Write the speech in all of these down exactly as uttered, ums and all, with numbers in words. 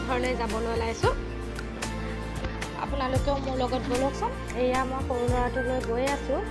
ঘৰলৈ যাবলৈ ওলাইছোঁ। আপোনালোকেও মোৰ লগত বলকচোন। এয়া মই সৰু ল'ৰাটোলৈ গৈ আছোঁ।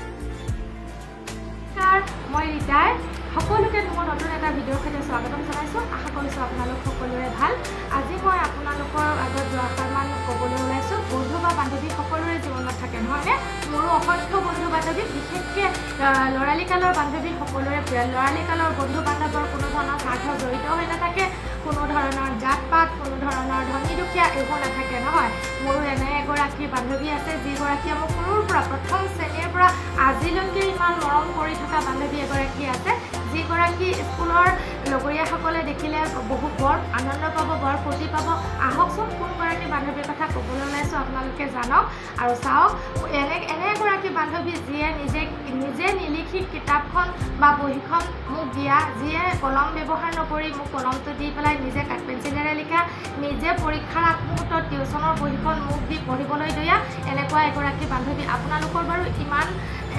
মই ৰিতাই সকলোকে মোৰ নতুন এটা ভিডিঅ'ৰ সৈতে স্বাগতম জনাইছোঁ। আশা কৰিছোঁ আপোনালোক সকলোৰে ভাল। আজি মই আপোনালোকৰ আগত দুআষাৰমান ক'বলৈ ওলাইছোঁ। বন্ধু বা বান্ধৱী সকলোৰে জীৱনত থাকে নহয়নে? মোৰো অসংখ্য বন্ধু বান্ধৱী, বিশেষকৈ ল'ৰালি কালৰ বান্ধৱী সকলোৰে প্ৰিয়। ল'ৰালি কালৰ বন্ধু বান্ধৱৰ কোনো ধৰণৰ স্বাৰ্থ জড়িত হৈ নাথাকে, কোনো ধৰণৰ জাত পাত, কোনো ধৰণৰ ধনী দুখীয়া এইবোৰ নাথাকে নহয়। মোৰো এনে এগৰাকী বান্ধৱী আছে, যিগৰাকীয়ে মোক সৰুৰ পৰা প্ৰথম শ্ৰেণীৰ পৰা আজিলৈকে ইমান মৰম কৰি থকা বান্ধৱী এগৰাকী আছে, যিগৰাকী স্কুলৰ লগৰীয়াসকলে দেখিলে বহু বৰ আনন্দ পাব, বৰ ফূৰ্তি পাব। আহকচোন কোনগৰাকী বান্ধৱীৰ কথা ক'বলৈ ওলাইছোঁ আপোনালোকে জানক আৰু চাওক। এনে এনে এগৰাকী বান্ধৱী যিয়ে নিজে নিজে নিলিখি কিতাপখন বা বহীখন মোক দিয়া, যিয়ে কলম ব্যৱহাৰ নকৰি মোক কলমটো দি পেলাই নিজে কাঠ পেঞ্চিলেৰে লিখা, নিজে পৰীক্ষাৰ আগমুহূৰ্তত টিউশ্যনৰ বহীখন মোক দি পঢ়িবলৈ দিয়া, এনেকুৱা এগৰাকী বান্ধৱী আপোনালোকৰ বাৰু ইমান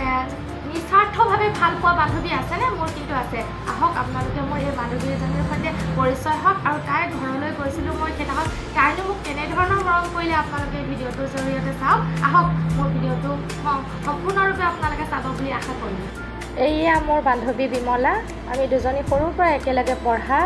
নিস্বাৰ্থভাৱে ভাল পোৱা বান্ধৱী আছেনে? মোৰ কিন্তু আছে। আহক আপোনালোকে মোৰ এই বান্ধৱী এজনীৰ সৈতে পৰিচয় হওক। আৰু তাইৰ ঘৰলৈ গৈছিলোঁ মই সেইদিনাখন। তাইনো মোক কেনেধৰণৰ মৰম কৰিলে আপোনালোকে ভিডিঅ'টোৰ জৰিয়তে চাওক। আহক মোৰ ভিডিঅ'টো সম্পূৰ্ণৰূপে আপোনালোকে চাব বুলি আশা কৰিলোঁ। এয়া মোৰ বান্ধৱী বিমলা। আমি দুজনী সৰুৰ পৰা একেলগে পঢ়া।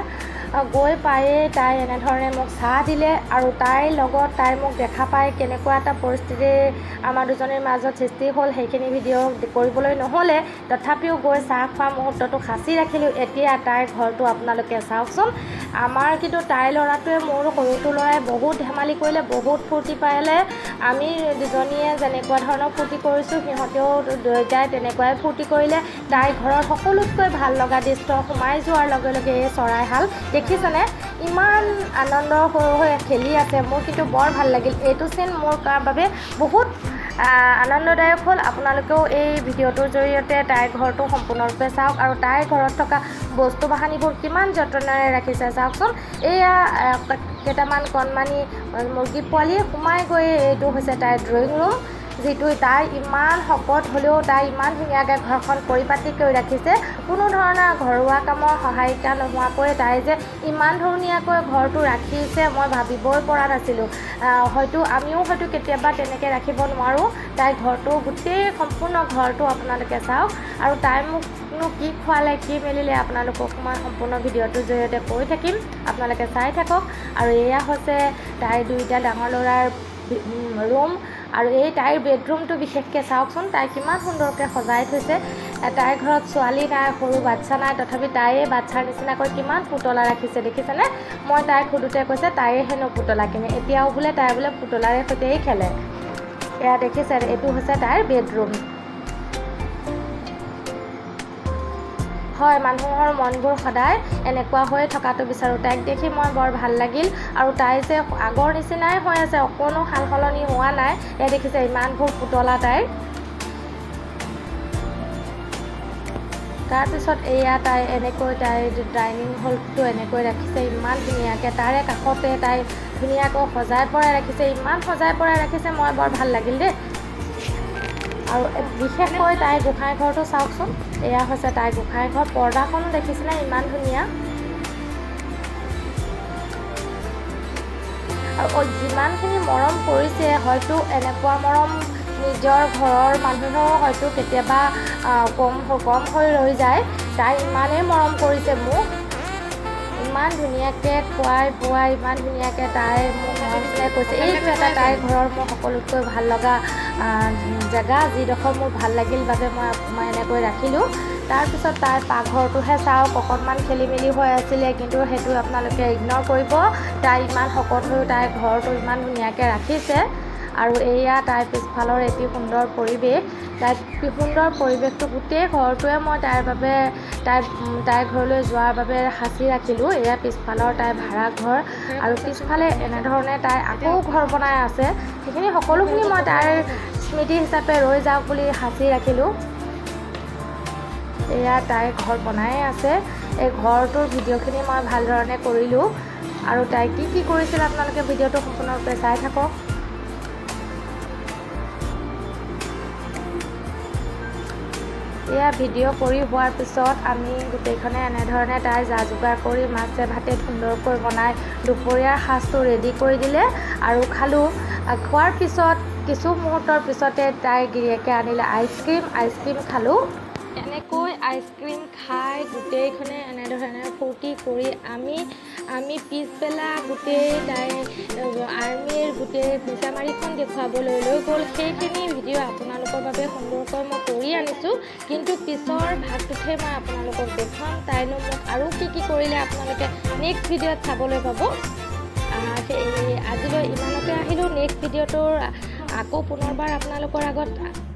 গৈ পায়েই তাই এনেধৰণে মোক চাহ দিলে আৰু তাইৰ লগত তাই মোক দেখা পাই কেনেকুৱা এটা পৰিস্থিতি আমাৰ দুজনীৰ মাজত সৃষ্টি হ'ল সেইখিনি ভিডিঅ' কৰিবলৈ নহ'লে, তথাপিও গৈ চাহ খোৱা মুহূৰ্তটো সাঁচি ৰাখিলোঁ। এতিয়া তাইৰ ঘৰটো আপোনালোকে চাওকচোন। আমাৰ কিন্তু তাইৰ ল'ৰাটোৱে মোৰ সৰুটো ল'ৰাই বহুত ধেমালি কৰিলে, বহুত ফূৰ্তি পালে। আমি দুজনীয়ে যেনেকুৱা ধৰণৰ ফূৰ্তি কৰিছোঁ সিহঁতেও দুয়োটাই তেনেকুৱাই ফূৰ্তি কৰিলে। তাইৰ ঘৰত সকলোতকৈ ভাল লগা দৃশ্য সোমাই যোৱাৰ লগে লগে এই চৰাইহাল দেখিছেনে? ইমান আনন্দ হৈ হৈ খেলি আছে। মোৰ কিন্তু বৰ ভাল লাগিল। এইটো চিন মোৰ বাবে বহুত আনন্দদায়ক হ'ল। আপোনালোকেও এই ভিডিঅ'টোৰ জৰিয়তে তাইৰ ঘৰটো সম্পূৰ্ণৰূপে চাওক আৰু তাইৰ ঘৰত থকা বস্তু বাহানিবোৰ কিমান যতনেৰে ৰাখিছে চাওকচোন। এয়া কেইটামান কণমানি মুৰ্গী পোৱালি সোমাই গৈ এইটো হৈছে তাইৰ ড্ৰয়িং ৰুম, যিটো তাই ইমান শকত হ'লেও তাই ইমান ধুনীয়াকৈ ঘৰখন পৰিপাতি কৰি ৰাখিছে। কোনো ধৰণৰ ঘৰুৱা কামৰ সহায়িকা নোহোৱাকৈ তাই যে ইমান ধুনীয়াকৈ ঘৰটো ৰাখিছে মই ভাবিবই পৰা নাছিলোঁ। হয়তো আমিও হয়তো কেতিয়াবা তেনেকৈ ৰাখিব নোৱাৰোঁ। তাইৰ ঘৰটো গোটেই সম্পূৰ্ণ ঘৰটো আপোনালোকে চাওক। আৰু তাই মোকনো কি খোৱালে কি মেলিলে আপোনালোকক মই সম্পূৰ্ণ ভিডিঅ'টোৰ জৰিয়তে কৈ থাকিম, আপোনালোকে চাই থাকক। আৰু এয়া হৈছে তাইৰ দুইটা ডাঙৰ ল'ৰাৰ ৰুম। আৰু এই তাইৰ বেডৰুমটো বিশেষকৈ চাওকচোন, তাই কিমান সুন্দৰকৈ সজাই থৈছে। তাইৰ ঘৰত ছোৱালী নাই, সৰু বাচ্ছা নাই, তথাপি তাইয়ে বাচ্ছাৰ নিচিনাকৈ কিমান পুতলা ৰাখিছে দেখিছেনে? মই তাইক সোধোতে কৈছে তাইয়ে হেনো পুতলা কিনে, এতিয়াও বোলে তাই বোলে পুতলাৰে সৈতেই খেলে। এয়া দেখিছে, এইটো হৈছে তাইৰ বেডৰুম। হয়, মানুহৰ মনবোৰ সদায় এনেকুৱা হৈ থকাটো বিচাৰোঁ। তাইক দেখি মই বৰ ভাল লাগিল। আৰু তাই যে আগৰ নিচিনাই হৈ আছে, অকণো সাল সলনি হোৱা নাই। এয়া দেখিছে ইমানবোৰ পুতলা তাইৰ। তাৰপিছত এয়া তাই এনেকৈ তাইৰ ডাইনিং হলটো এনেকৈ ৰাখিছে ইমান ধুনীয়াকৈ। তাৰে কাষতে তাই ধুনীয়াকৈ সজাই পৰাই ৰাখিছে, ইমান সজাই পৰাই ৰাখিছে, মই বৰ ভাল লাগিল দেই। আৰু বিশেষকৈ তাইৰ গোঁসাই ঘৰটো চাওকচোন। এয়া হৈছে তাইৰ গোঁসাই ঘৰ। পৰ্দাখনো দেখিছেনে ইমান ধুনীয়া। আৰু যিমানখিনি মৰম কৰিছে, হয়তো এনেকুৱা মৰম নিজৰ ঘৰৰ মানুহেও হয়তো কেতিয়াবা কম কম হৈ ৰৈ যায়। তাই ইমানেই মৰম কৰিছে মোক, ইমান ধুনীয়াকৈ খুৱাই বোৱাই ইমান ধুনীয়াকৈ তাই মোক মৰম চেনেহ কৰিছে। এইটো এটা তাইৰ ঘৰৰ মোৰ সকলোতকৈ ভাল লগা জেগা, যিডোখৰ মোৰ ভাল লাগিল বাবে মই মই এনেকৈ ৰাখিলোঁ। তাৰপিছত তাইৰ পাকঘৰটোহে চাওক, অকণমান খেলি মেলি হৈ আছিলে, কিন্তু সেইটো আপোনালোকে ইগন'ৰ কৰিব। তাই ইমান শকত হৈও তাইৰ ঘৰটো ইমান ধুনীয়াকৈ ৰাখিছে। আৰু এয়া তাইৰ পিছফালৰ এটি সুন্দৰ পৰিৱেশ। তাইৰ সুন্দৰ পৰিৱেশটো গোটেই ঘৰটোৱে মই তাইৰ বাবে তাই তাইৰ ঘৰলৈ যোৱাৰ বাবে সাঁচি ৰাখিলোঁ। এয়া পিছফালৰ তাইৰ ভাড়া ঘৰ। আৰু পিছফালে এনেধৰণে তাই আকৌ ঘৰ বনাই আছে। সেইখিনি সকলোখিনি মই তাইৰ স্মৃতি হিচাপে ৰৈ যাওক বুলি সাঁচি ৰাখিলোঁ। এয়া তাই ঘৰ বনাই আছে। এই ঘৰটোৰ ভিডিঅ'খিনি মই ভাল ধৰণে কৰিলোঁ। আৰু তাই কি কি কৰিছিল আপোনালোকে ভিডিঅ'টো সম্পূৰ্ণৰূপে চাই থাকক। এয়া ভিডিঅ' কৰি হোৱাৰ পিছত আমি গোটেইখনে এনেধৰণে তাই যা যোগাৰ কৰি মাছে ভাতে সুন্দৰকৈ বনাই দুপৰীয়াৰ সাজটো ৰেডি কৰি দিলে আৰু খালোঁ। খোৱাৰ পিছত কিছু মুহূৰ্তৰ পিছতে তাই গিৰিয়েকে আনিলে আইচক্ৰীম আইচক্ৰীম খালোঁ। এনেকৈ আইচক্ৰীম খাই গোটেইখনে এনেধৰণে ফূৰ্তি কৰি আমি আমি পিছবেলা গোটেই তাই আৰ্মিৰ গোটেই মিছামাৰীখন দেখুৱাবলৈ লৈ গ'ল। সেইখিনি ভিডিঅ' আপোনালোকৰ বাবে সুন্দৰকৈ মই কৰি আনিছোঁ, কিন্তু পিছৰ ভাগটোতহে মই আপোনালোকক দেখুৱাম। তাইনো মোক আৰু কি কি কৰিলে আপোনালোকে নেক্সট ভিডিঅ'ত চাবলৈ পাব। আজিলৈ ইমানতে আহিলোঁ। নেক্সট ভিডিঅ'টোৰ আকৌ পুনৰবাৰ আপোনালোকৰ আগত